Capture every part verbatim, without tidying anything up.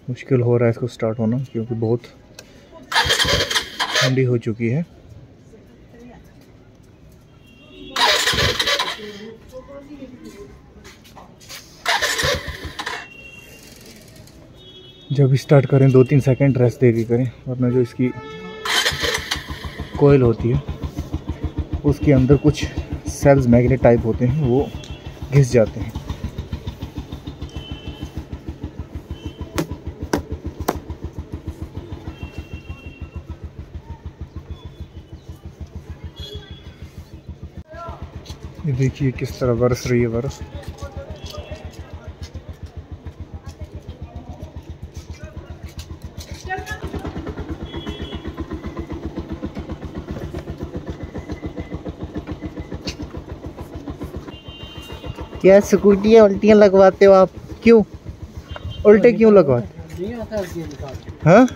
मुश्किल हो रहा है इसको स्टार्ट होना क्योंकि बहुत ठंडी हो चुकी है। जब स्टार्ट करें दो तीन सेकंड रेस्ट दे के करें, वरना जो इसकी कोयल होती है उसके अंदर कुछ सेल्स मैग्नेट टाइप होते हैं, वो घिस जाते हैं। ये देखिए किस तरह बरस रही है बर्फ। क्या स्कूटियाँ उल्टियाँ लगवाते हो आप? क्यों उल्टे क्यों लगवाते? हाँ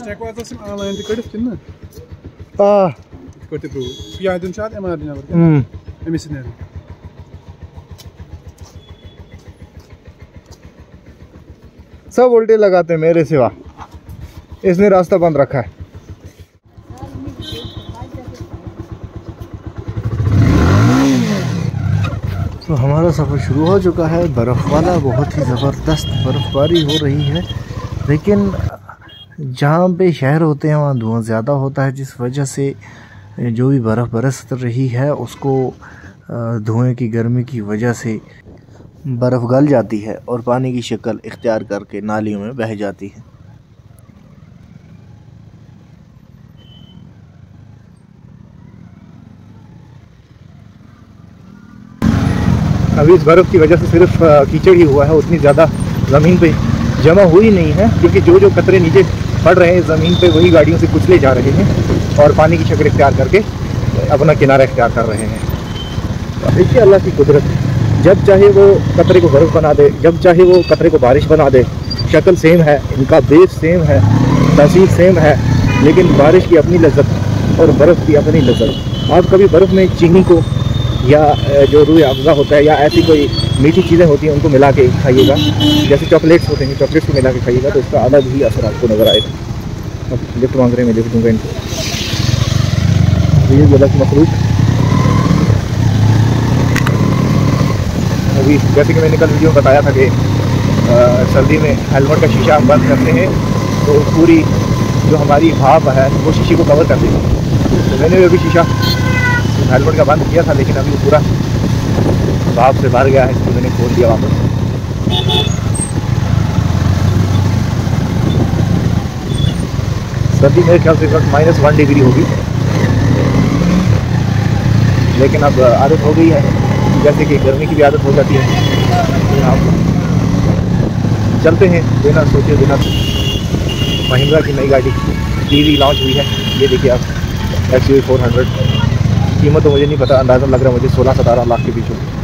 सब उल्टे लगाते हैं मेरे सिवा, इसने रास्ता बंद रखा है। तो हमारा सफ़र शुरू हो चुका है, बर्फ़ वाला। बहुत ही ज़बरदस्त बर्फ़बारी हो रही है, लेकिन जहाँ पे शहर होते हैं वहाँ धुआं ज़्यादा होता है, जिस वजह से जो भी बर्फ़ बरस रही है उसको धुएं की गर्मी की वजह से बर्फ़ गल जाती है और पानी की शक्ल इख्तियार करके नालियों में बह जाती है। अभी इस बर्फ़ की वजह से सिर्फ कीचड़ ही हुआ है, उतनी ज़्यादा ज़मीन पे जमा हुई नहीं है, क्योंकि जो जो कतरे नीचे पड़ रहे हैं ज़मीन पे वही गाड़ियों से कुचले जा रहे हैं और पानी की शक्ल इख्तियार करके अपना किनारा इख्तियार कर रहे हैं। देखिए अल्लाह की कुदरत, जब चाहे वो कतरे को बर्फ़ बना दे, जब चाहे वो कतरे को बारिश बना दे। शक्ल सेम है, इनका बेस सेम है, तासीर सेम है, लेकिन बारिश की अपनी लज्जत और बर्फ़ की अपनी लज्जत। आप कभी बर्फ़ में चीनी को या जो रूह अफ़ज़ा होता है या ऐसी कोई मीठी चीज़ें होती हैं उनको मिला के खाइएगा, जैसे चॉकलेट्स होते हैं, चॉकलेट्स को मिला के खाइएगा तो उसका अलग ही असर आपको नज़र आएगा। अब लिफ्ट मांग रहे हैं, मैं लिफ्ट दूँगा इनको। ये गलत मखलूक अभी, जैसे कि मैंने कल वीडियो में बताया था कि सर्दी में हेलमेट का शीशा हम बंद करते हैं तो पूरी जो हमारी भाप है वो शीशे को कवर कर देती है। तो मैंने अभी शीशा हेलमेट का बंद किया था, लेकिन अभी वो पूरा भाप से भर गया है, इसको मैंने खोल दिया वापस। सर्दी मेरे ख्याल से माइनस वन डिग्री होगी, लेकिन अब आदत हो गई है, जैसे कि गर्मी की भी आदत हो जाती है। आप चलते हैं बिना सोचे बिना। महिंद्रा की नई गाड़ी टीवी लॉन्च हुई है, ये देखिए आप, X U V four hundred. कीमत तो मुझे नहीं पता, अंदाज़ा लग रहा है मुझे सोलह सतारह लाख के बीच होगी।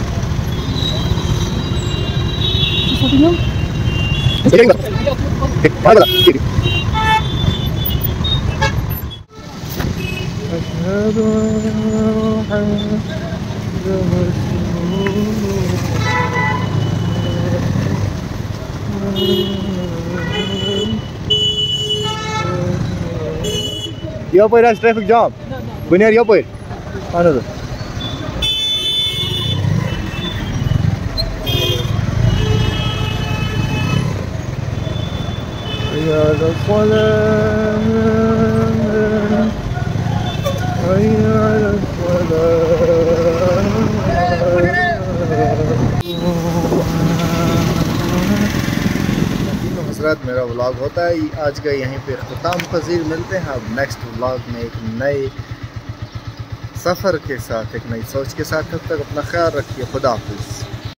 Yo poi ras traffic jam. Benar yo poi. Ano tuh? Ya ada salam. Ya ada salam. हज़रात मेरा व्लॉग होता है आज का यहीं पे ख़त्म पज़ीर। मिलते हैं अब नेक्स्ट व्लॉग में एक नए सफ़र के साथ, एक नई सोच के साथ। तब तक अपना ख्याल रखिए। खुदा हाफ़िज़।